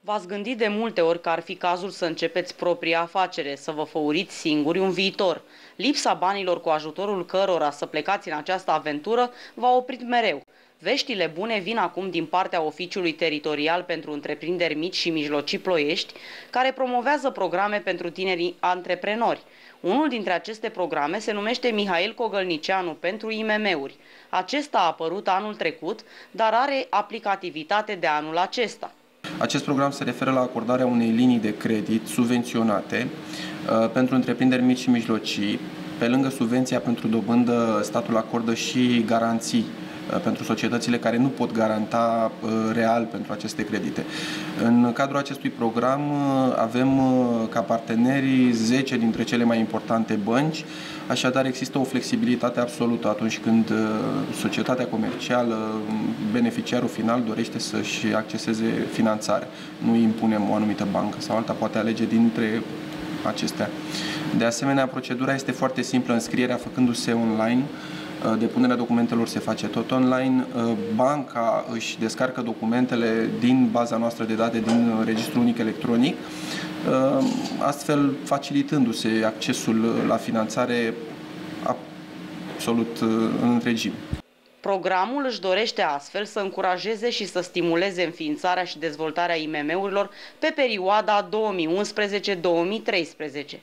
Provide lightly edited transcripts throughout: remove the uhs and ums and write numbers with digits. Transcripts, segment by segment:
V-ați gândit de multe ori că ar fi cazul să începeți propria afacere, să vă făuriți singuri un viitor. Lipsa banilor cu ajutorul cărora să plecați în această aventură v-a oprit mereu. Veștile bune vin acum din partea Oficiului Teritorial pentru Întreprinderi Mici și Mijlocii Ploiești, care promovează programe pentru tinerii antreprenori. Unul dintre aceste programe se numește Mihail Cogălnicianu pentru IMM-uri. Acesta a apărut anul trecut, dar are aplicativitate de anul acesta. Acest program se referă la acordarea unei linii de credit subvenționate pentru întreprinderi mici și mijlocii. Pe lângă subvenția pentru dobândă, statul acordă și garanții pentru societățile care nu pot garanta real pentru aceste credite. În cadrul acestui program avem ca parteneri 10 dintre cele mai importante bănci, așadar există o flexibilitate absolută atunci când societatea comercială, beneficiarul final, dorește să-și acceseze finanțare. Nu îi impunem o anumită bancă sau alta, poate alege dintre acestea. De asemenea, procedura este foarte simplă, înscrierea făcându-se online, depunerea documentelor se face tot online, banca își descarcă documentele din baza noastră de date, din Registrul Unic Electronic, astfel facilitându-se accesul la finanțare absolut în întregime. Programul își dorește astfel să încurajeze și să stimuleze înființarea și dezvoltarea IMM-urilor pe perioada 2011-2013.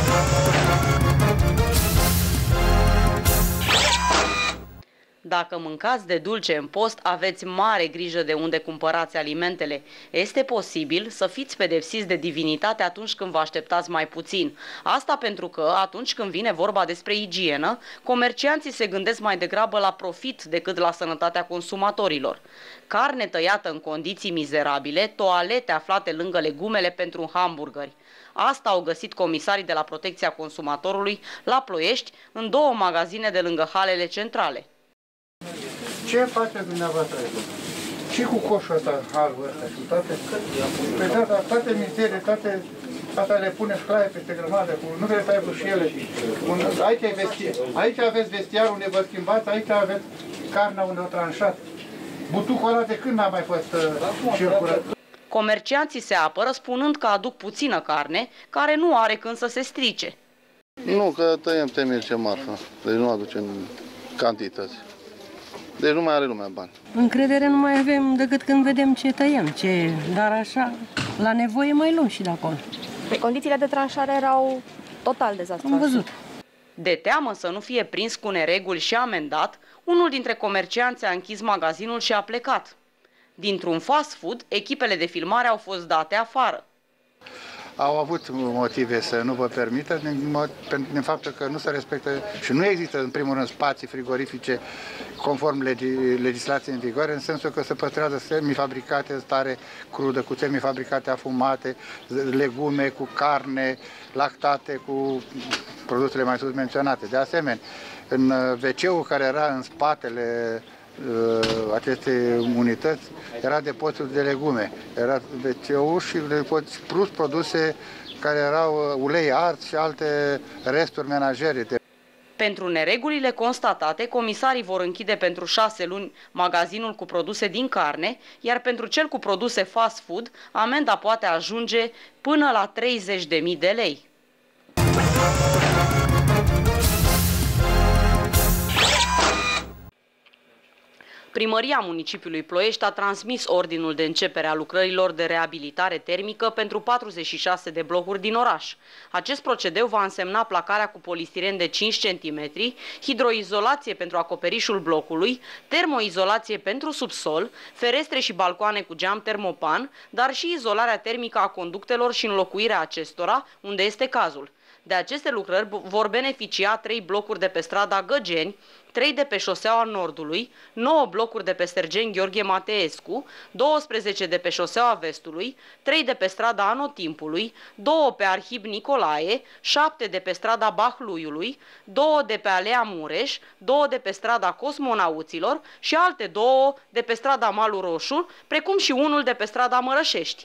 Dacă mâncați de dulce în post, aveți mare grijă de unde cumpărați alimentele. Este posibil să fiți pedepsiți de divinitate atunci când vă așteptați mai puțin. Asta pentru că, atunci când vine vorba despre igienă, comercianții se gândesc mai degrabă la profit decât la sănătatea consumatorilor. Carne tăiată în condiții mizerabile, toalete aflate lângă legumele pentru hamburgeri. Asta au găsit comisarii de la Protecția Consumatorului la Ploiești, în 2 magazine de lângă halele centrale. Ce faceți dumneavoastră aici? Și cu coșul ăsta, halul ăsta și toate? Păi da, dar toate mizerii, toate astea le pune șclaie peste grămadă, nu trebuie să aibă și ele. Aici aveți vestiarul unde vă schimbați, aici aveți carnea unde o tranșat. Butucul ăla de când n-a mai fost circulat? Comercianții se apără spunând că aduc puțină carne, care nu are când să se strice. Nu, că tăiem temirce marfă, deci nu aducem cantități. Deci nu mai are lumea bani. Încredere nu mai avem decât când vedem ce tăiem, dar așa, la nevoie mai luăm și de acolo. Pe condițiile de tranșare erau total dezastruoase. Am văzut. De teamă să nu fie prins cu nereguli și amendat, unul dintre comercianți a închis magazinul și a plecat. Dintr-un fast food, echipele de filmare au fost date afară. Au avut motive să nu vă permită, din faptul că nu se respectă și nu există, în primul rând, spații frigorifice conform legislației în vigoare, în sensul că se păstrează semifabricate, stare crudă, cu semifabricate afumate, legume cu carne, lactate cu produsele mai sus menționate. De asemenea, în WC-ul care era în spatele aceste unități era depozitul de legume, era WC-ul și plus produse care erau ulei ars și alte resturi menajere. Pentru neregulile constatate, comisarii vor închide pentru 6 luni magazinul cu produse din carne, iar pentru cel cu produse fast food, amenda poate ajunge până la 30.000 de lei. Primăria municipiului Ploiești a transmis ordinul de începere a lucrărilor de reabilitare termică pentru 46 de blocuri din oraș. Acest procedeu va însemna placarea cu polistiren de 5 cm, hidroizolație pentru acoperișul blocului, termoizolație pentru subsol, ferestre și balcoane cu geam termopan, dar și izolarea termică a conductelor și înlocuirea acestora, unde este cazul. De aceste lucrări vor beneficia 3 blocuri de pe strada Găgeni, 3 de pe șoseaua Nordului, 9 blocuri de pe Sergeni Gheorghe Mateescu, 12 de pe șoseaua Vestului, 3 de pe strada Anotimpului, 2 pe Arhib Nicolae, 7 de pe strada Bahluiului, 2 de pe Alea Mureș, 2 de pe strada Cosmonauților și alte 2 de pe strada Malu Roșu, precum și unul de pe strada Mărășești.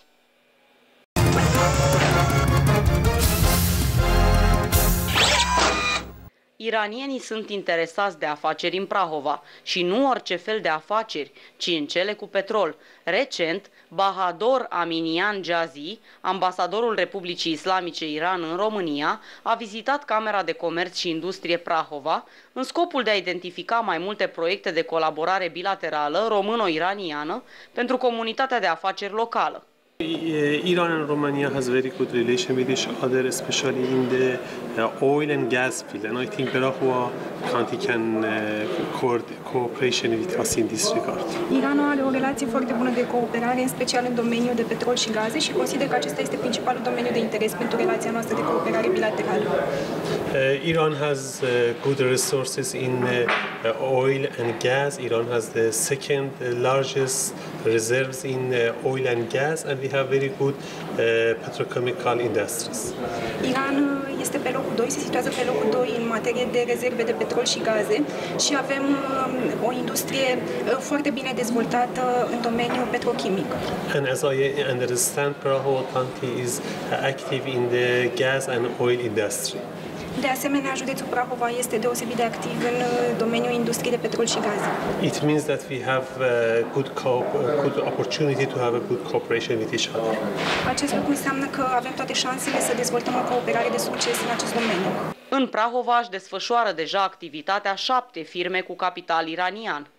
Iranienii sunt interesați de afaceri în Prahova și nu orice fel de afaceri, ci în cele cu petrol. Recent, Bahadur Aminian Jazi, ambasadorul Republicii Islamice Iran în România, a vizitat Camera de Comerț și Industrie Prahova în scopul de a identifica mai multe proiecte de colaborare bilaterală româno-iraniană pentru comunitatea de afaceri locală. Iran and Romania has very good relation with each other, especially in the oil and gas field, and I think Prahova County can cooperation with us in this regard. Iranul are o relație foarte bună de cooperare, în special în domeniul de petrol și gaze, și consider că acesta este principalul domeniu de interes pentru relația noastră de cooperare bilaterală. Iran has good resources in oil and gas. Iran has the second largest reserves in oil and gas, and we have very good petrochemical industries. Iran este pe locul 2, se situează pe locul 2 în materie de rezerve de petrol și gaze și avem o industrie foarte bine dezvoltată în domeniul petrochimic. And as I understand, Prahova County is active in the gas and oil industry. De asemenea, județul Prahova este deosebit de activ în domeniul industriei de petrol și gaze. It means that we have good opportunity to have a good cooperation with each other. Acest lucru înseamnă că avem toate șansele să dezvoltăm o cooperare de succes în acest domeniu. În Prahova își desfășoară deja activitatea 7 firme cu capital iranian.